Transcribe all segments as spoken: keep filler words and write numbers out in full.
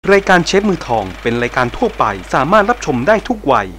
รายการเชฟมือทองเป็นรายการทั่วไปสามารถรับชมได้ทุกวัย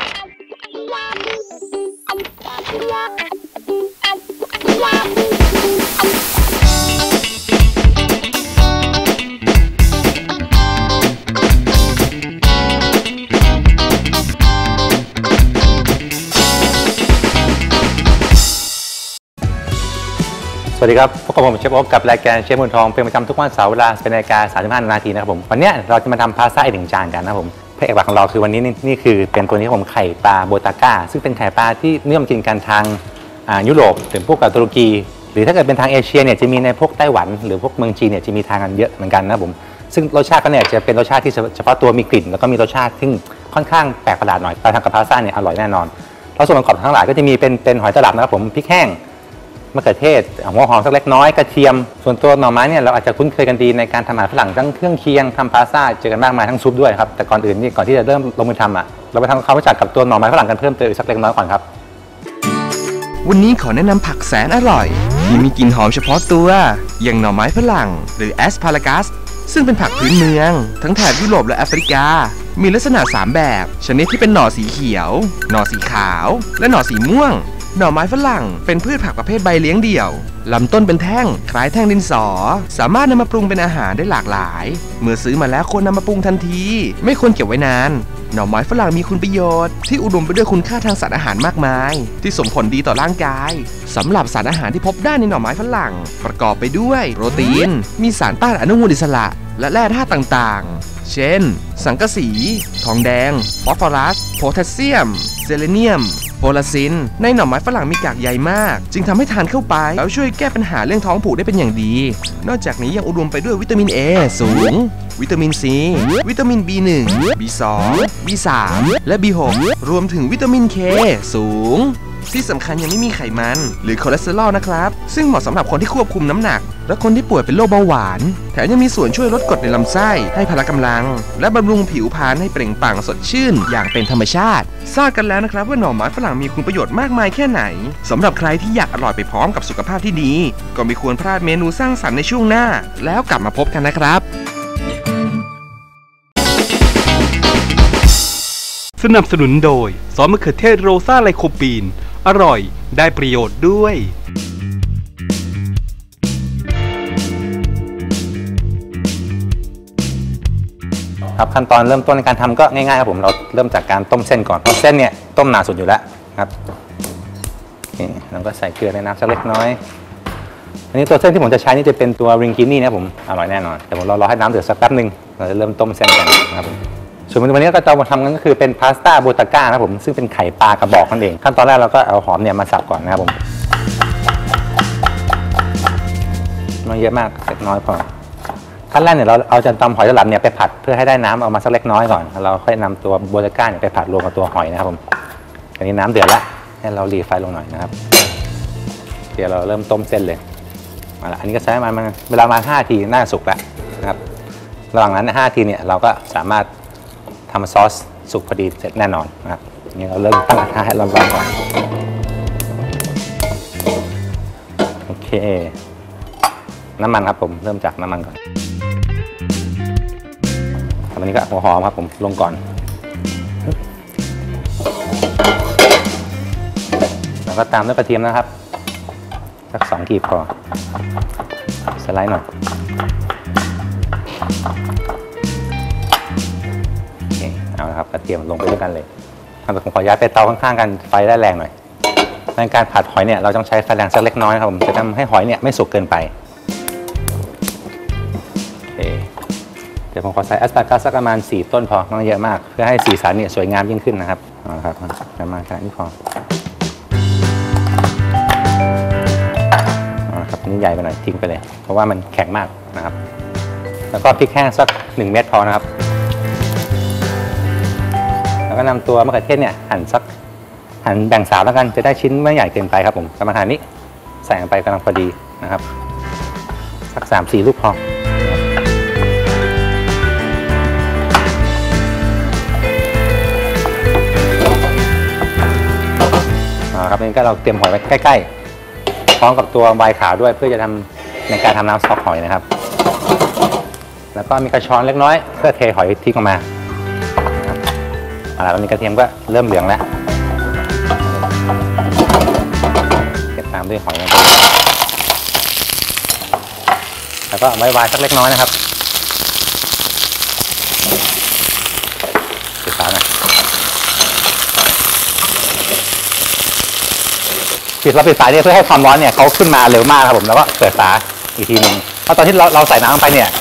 สวัสดีครับพบกับผมเชฟโอ๊คกับรายการเชฟมือทองเป็นประจำทุกวันเสาร์เวลาเป็นนาฬิกาสามสิบห้านาทีนะครับผมวันนี้เราจะมาทำพาสต้าอีกหนึ่งจานกันนะครับผมพระเอกหลักของเราคือวันนี้นี่นี่คือเป็นตัวนี้ผมไข่ปลาโบตาก้าซึ่งเป็นไข่ปลาที่นิยมกินกันทางยุโรปหรือพวกกับตุรกีหรือถ้าเกิดเป็นทางเอเชียเนี่ยจะมีในพวกไต้หวันหรือพวกเมืองจีนเนี่ยจะมีทางกันเยอะเหมือนกันนะครับผมซึ่งรสชาติก็เนี่ยจะเป็นรสชาติที่เฉพาะตัวมีกลิ่นแล้วก็มีรสชาติที่ค่อนข้างแปลกประหลาดหน่อยแต่ทางกับพาสต้าเนี่ยอร่อยแน่นอนแล้วส่วนประกอบทั้งหลายก็จะมีเป็นเป็นหอยตลับนะครับผมพริกแห้งมะเขือเทศหัวหอมสักเล็กน้อยกระเทียมส่วนตัวหน่อไม้เนี่ยเราอาจจะคุ้นเคยกันดีในการทำอาหารฝรั่งทั้งเครื่องเคียงทำพาสต้าเจอกันมากมายทั้งซุปด้วยครับแต่ก่อนอื่นนี่ก่อนที่จะเริ่มลงมือทำอ่ะเราไปทำความรู้จักกับตัวหน่อไม้ฝรั่งกันเพิ่มเติมอีกสักเล็กน้อยก่อนครับวันนี้ขอแนะนำผักแสนอร่อยที่มีกลิ่นหอมเฉพาะตัวอย่างหน่อไม้ฝรั่งหรือแอสพารากัสซึ่งเป็นผักพื้นเมืองทั้งแถบยุโรปและแอฟริกามีลักษณะสามแบบชนิดที่เป็นหน่อสีเขียวหน่อสีขาวและหน่อสีม่วงหน่อไม้ฝรั่งเป็นพืชผักประเภทใบเลี้ยงเดี่ยวลำต้นเป็นแท่งคล้ายแท่งดินสอสามารถนำมาปรุงเป็นอาหารได้หลากหลายเมื่อซื้อมาแล้วควรนำมาปรุงทันทีไม่ควรเก็บไว้นานหน่อไม้ฝรั่งมีคุณประโยชน์ที่อุดมไปด้วยคุณค่าทางสารอาหารมากมายที่ส่งผลดีต่อร่างกายสำหรับสารอาหารที่พบได้ในหน่อไม้ฝรั่งประกอบไปด้วยโปรตีนมีสารต้านอนุมูลอิสระและแร่ธาตุต่างๆเช่นสังกะสีทองแดงฟอสฟอรัสโพแทสเซียมเซเลเนียมโพลาซินในหน่อไม้ฝรั่งมีกากใยมากจึงทำให้ทานเข้าไปแล้วช่วยแก้ปัญหาเรื่องท้องผูกได้เป็นอย่างดีนอกจากนี้ยังอุดมไปด้วยวิตามิน A สูงวิตามิน C วิตามิน บี หนึ่ง บี สอง บี สาม และ บี หก รวมถึงวิตามิน K สูงที่สำคัญยังไม่มีไขมันหรือคอเลสเตอรอลนะครับซึ่งเหมาะสำหรับคนที่ควบคุมน้ำหนักและคนที่ป่วยเป็นโรคเบาหวานแถมยังมีส่วนช่วยลดกรดในลำไส้ให้พละกำลังและบำรุงผิวพรรณให้เปล่งปลั่งสดชื่นอย่างเป็นธรรมชาติทราบกันแล้วนะครับว่าหน่อไม้ฝรั่งมีคุณประโยชน์มากมายแค่ไหนสำหรับใครที่อยากอร่อยไปพร้อมกับสุขภาพที่ดีก็ไม่ควรพลาดเมนูสร้างสรรค์ในช่วงหน้าแล้วกลับมาพบกันนะครับสนับสนุนโดยซอสมะเขือเทศโรซ่าไลโคปีนอร่อยได้ประโยชน์ด้วยครับขั้นตอนเริ่มต้นในการทำก็ง่ายๆครับผมเราเริ่มจากการต้มเส้นก่อนเพราะเส้นเนี่ยต้มนานสุดอยู่แล้วครับนี่เราก็ใส่เกลือในน้ำสักเล็กน้อยอันนี้ตัวเส้นที่ผมจะใช้นี่จะเป็นตัวริงกินี่นะผมอร่อยแน่นอนแต่ผมรอรอให้น้ำเดือดสักแป๊บนึงเราจะเริ่มต้มเส้นกันนะครับผมส่วนวันนี้ก็จะมาทำกันก็คือเป็นพาสต้าโบตาก้านะผมซึ่งเป็นไข่ปลากระบอกนั่นเองขั้นตอนแรกเราก็เอาหอมเนี่ยมาสับก่อนนะครับผมไม่เยอะมากเล็กน้อยพอขั้นแรกเนี่ยเราเอาจะตำหอยตลับเนี่ยไปผัดเพื่อให้ได้น้ำออกมาสักเล็กน้อยก่อนแล้วเราค่อยนำตัวโบตาก้าเนี่ยไปผัดรวมกับตัวหอยนะครับผมอันนี้น้ำเดือดแล้วให้เรารีไฟลงหน่อยนะครับเดี๋ยวเราเริ่มต้มเส้นเลยมาละอันนี้ก็ใช้มาเวลามาห้าทีน่าสุกแล้วนะครับระหว่างนั้นห้าทีเนี่ยเราก็สามารถทำซอสสุกพอดีเสร็จแน่นอนนะครับนี่เราเริ่มตั้งกระทะให้ร้อนๆก่อนโอเคน้ำมันครับผมเริ่มจากน้ำมันก่อนวันนี้ก็หัวหอมครับผมลงก่อนแล้วก็ตามด้วยกระเทียมนะครับสักสองกีบพอสไลด์หน่อยเอาละครับกระเทียมลงไปด้วยกันเลยทำแบบผมขอย้ายไปเตาข้างๆกันไฟได้แรงหน่อยในการผัดหอยเนี่ยเราต้องใช้ไฟแรงสักเล็กน้อยครับผมจะทำให้หอยเนี่ยไม่สุกเกินไปโอเคเดี๋ยวผมขอใส่แอสพารากัสสักประมาณสี่ต้นพอไม่เยอะมากเพื่อให้สีสันเนี่ยสวยงามยิ่งขึ้นนะครับเอาละครับประมาณแค่นี้พอเอาละครับนี่ใหญ่ไปหน่อยทิ้งไปเลยเพราะว่ามันแข็งมากนะครับแล้วก็พริกแห้งสักหนึ่งเม็ดพอนะครับแล้วก็นำตัวมะเขือเทศเนี่ยหั่นสักหั่นแบ่งสามแล้วกันจะได้ชิ้นไม่ใหญ่เกินไปครับผมประมาณขนาดนี้ใส่ลงไปกำลังพอดีนะครับสักสามสี่ลูกพอครับนี่ก็เราเตรียมหอยไว้ใกล้ๆพร้อมกับตัวใบขาวด้วยเพื่อจะทำในการทำน้ำซอสหอยนะครับแล้วก็มีกระชอนเล็กน้อยเพื่อเทหอยทิ้งออกมาเอาละตอนนี้กระเทียมก็เริ่มเหลืองแล้วเก็บตามด้วยหอยลงไปแล้วก็ไว้วายสักเล็กน้อยนะครับปิดฝาหน่อยปิดเราปิดฝาเนี่ยเพื่อให้ความร้อนเนี่ยเขาขึ้นมาเร็วมากครับผมแล้วก็เปิดฝาอีกทีหนึ่งเพราะตอนที่เราเราใส่น้ำลงไปเนี่ย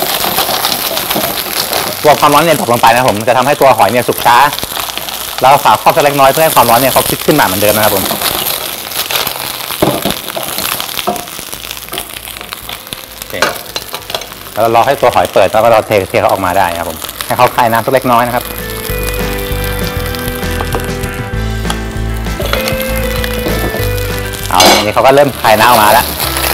ตัวความร้อนเนี่ยตกลงไปนะครับผมจะทำให้ตัวหอยเนี่ยสุกช้าแล้วฝาครอบสักเล็กน้อยเพื่อให้ความร้อนเนี่ยเขาขึ้นมาเหมือนเดิมนะครับผมโอเคแล้วรอให้ตัวหอยเปิดแล้วก็เราเทเทเขาออกมาได้ครับผมให้เขาคายน้ำสักเล็กน้อยนะครับเอาอย่างนี้เขาก็เริ่มคายน้ำออกมาแล้ว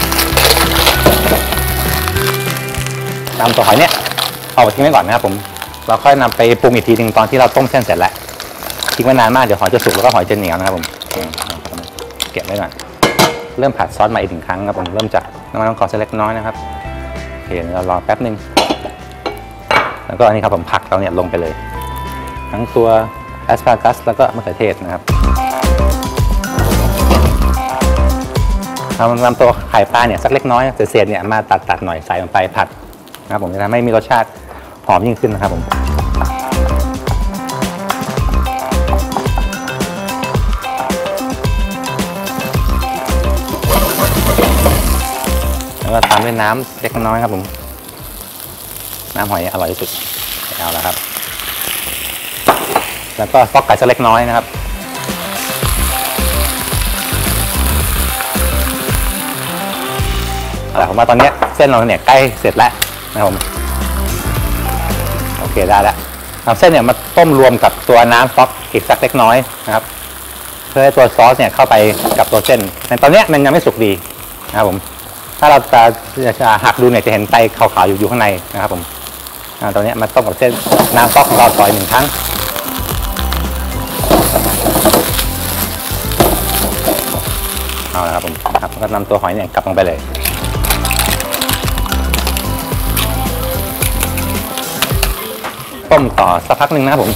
นำตัวหอยเนี่ยเอาไปทิ้งไว้ก่อนนะครับผมเราค่อยนำไปปรุงอีกทีหนึ่งตอนที่เราต้มเส้นเสร็จแล้วทิ้งไว้นานมากเดี๋ยวหอยจะสุกแล้วก็หอยจะเหนียวนะครับผมเก็บไว้ก่อนเริ่มผัดซอสมาอีกหนึ่งครั้งครับผมเริ่มจากน้ำมันมะกอกเล็กน้อยนะครับโอเคเรารอแป๊บนึงแล้วก็อันนี้ครับผมผักเราเนี่ยลงไปเลยทั้งตัวแอสพารากัสแล้วก็มะเขือเทศนะครับเรานำตัวไข่ปลาเนี่ยสักเล็กน้อยเศษๆเนี่ยมาตัดตัดหน่อยใส่ลงไปผัดนะครับผมจะทำให้มีรสชาติหอมยิ่งขึ้นนะครับผมแล้วก็ตามด้วยน้ำเล็กน้อยครับผมน้ำหอยอร่อยที่สุดเอาแล้วครับแล้วก็ซอกไก่สักเล็กน้อยนะครับเอาละผมว่าตอนนี้เส้นเราเนี่ยใกล้เสร็จแล้วนะครับผมโอเคได้แล้วนำเส้นเนี่ยมาต้มรวมกับตัวน้ำซอสอีกสักเล็กน้อยนะครับเพื่อให้ตัวซอสเนี่ยเข้าไปกับตัวเส้นแต่ตอนนี้มันยังไม่สุกดีนะครับผมถ้าเราจะจะหักดูเนี่ยจะเห็นไตขาวๆอยู่อยู่ข้างในนะครับผมตอนนี้มาต้มกับเส้นน้ำซอสของเราต่ออีกหนึ่งครั้งเอาละครับผมครับก็นำตัวหอยเนี่ยกลับลงไปเลยต้มต่อสักพักหนึ่งนะครับผม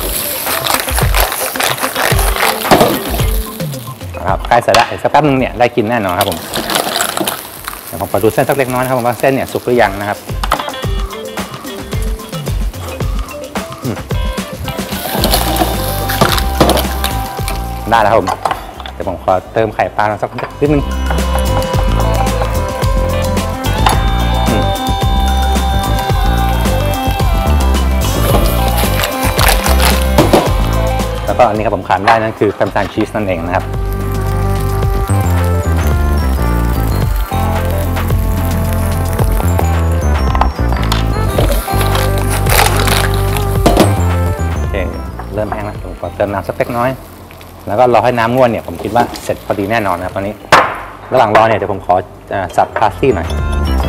ครับใกล้เสร็จแล้วสักแป๊บนึงเนี่ยได้กินแน่นอนครับผมเดี๋ยวผมขอดูเส้นสักเล็กน้อยนะครับผมว่าเส้นเนี่ยสุกหรือยังนะครับได้แล้วครับผมเดี๋ยวผมขอเติมไข่ปลาสักนิดนึงแล้วก็อันนี้ครับผมขาดได้นั่นคือแพมซานชีสนั่นเองนะครับโอเคเริ่มแห้งแล้วผมขอเติมน้ำสักเล็กน้อยแล้วก็รอให้น้ำงวดเนี่ยผมคิดว่าเสร็จพอดีแน่นอนนะครับตอนนี้ระหว่างรอเนี่ยเดี๋ยวผมขอสับพาสซี่หน่อย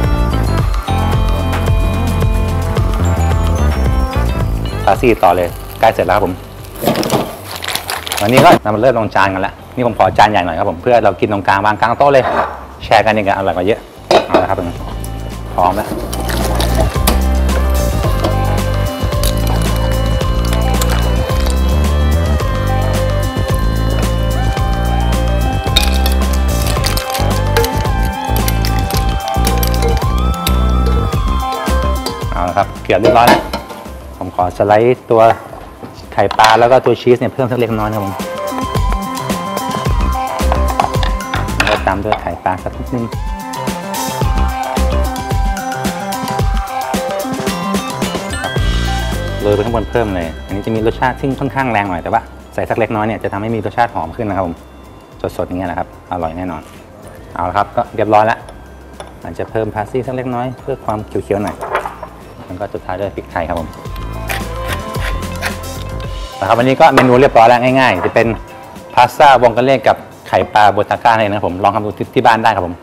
พาสซี่ต่อเลยใกล้เสร็จแล้วครับผมวันนี้ก็นำมาเริ่มลงจานกันแล้วนี่ผมขอจานใหญ่หน่อยครับผมเพื่อเรากินตรงกลางวางกลางโต๊ะเลยแชร์กันอย่างเงี้ยอร่อยกว่าเยอะเอาละครับผมพร้อมแล้วเอาละครับเกือบเรียบร้อยแล้วผมขอสไลด์ตัวไข่ปลาแล้วก็ตัวชีสเนี่ยเพิ่มสักเล็กน้อยนะครับผมแล้วตามด้วยไข่ปลาสักนิดนึงโรยไปข้างบนเพิ่มเลยอันนี้จะมีรสชาติที่ค่อนข้างแรงหน่อยแต่ว่าใส่สักเล็กน้อยเนี่ยจะทำให้มีรสชาติหอมขึ้นนะครับผมสดๆอย่างเงี้ยนะครับอร่อยแน่นอนเอาละครับก็เรียบร้อยแล้วอาจจะเพิ่มพาสซี่สักเล็กน้อยเพื่อความเขียวๆหน่อยแล้วก็สุดท้ายด้วยพริกไทยครับผมนะครับวันนี้ก็เมนูเรียบร้อยแล้วง่ายๆจะเป็นพาสต้าวองกาเล่กับไข่ปลาโบตาก้าเลยนะครับผมลองทำดูที่บ้านได้ครับผม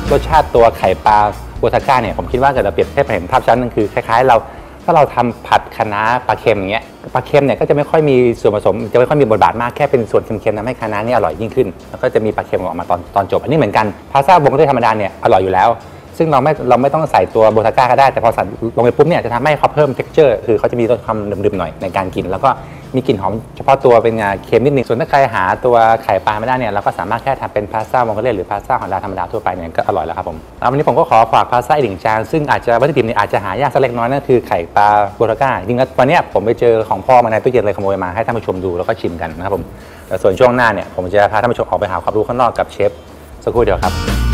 รสชาติตัวไข่ปลาโบทาก้าเนี่ยผมคิดว่าเกิดเราเปรียบเทียบเห็นภาพชัดนั่นคือคล้ายๆเราถ้าเราทำผัดคะน้าปลาเค็มอย่างเงี้ยปลาเค็มเนี่ยก็จะไม่ค่อยมีส่วนผสมจะไม่ค่อยมีบทบาทมากแค่เป็นส่วนเค็มๆทำให้คะน้านี่อร่อยยิ่งขึ้นแล้วก็จะมีปลาเค็มออกมาตอนตอนจบอันนี้เหมือนกันพาสต้าโบกเล่ธรรมดาเนี่ยอร่อยอยู่แล้วซึ่งเราไม่เราไม่ต้องใส่ตัวโบทาก้าก็ได้แต่พอใส่ลงไปปุ๊บเนี่ยจะทำให้เขาเพิ่ม texture คือเขาจะมีรสความดื่มๆหน่อยในการกินแล้วก็มีกลิ่นหอมเฉพาะตัวเป็นเค็มนิดนึงส่วนถ้าใครหาตัวไข่ปลาไม่ได้เนี่ยเราก็สามารถแค่ทำเป็นพาสต้ามองโกเลียหรือพาสต้าของเราธรรมดาทั่วไปเนี่ยก็อร่อยแล้วครับผมแล้ววันนี้ผมก็ขอฝากพาสต้าอีกหนึ่งจานซึ่งอาจจะวัตถุดิบเนี่ยอาจจะหายากสักเล็กน้อยนั่นคือไข่ปลาโบทาก้าจริงๆแล้ววันนี้ผมไปเจอของพ่อมาในตู้เย็นเลยขโมยมาให้ท่านผู้ชมดูแล้วก็ชิมกันนะครับผมแต่ส่วนช่วงหน้าเนี่ยผมจะพาท่านผู้ชมออกไปหาความรู้ข้างนอกกับเชฟสักครู่เดียวครับ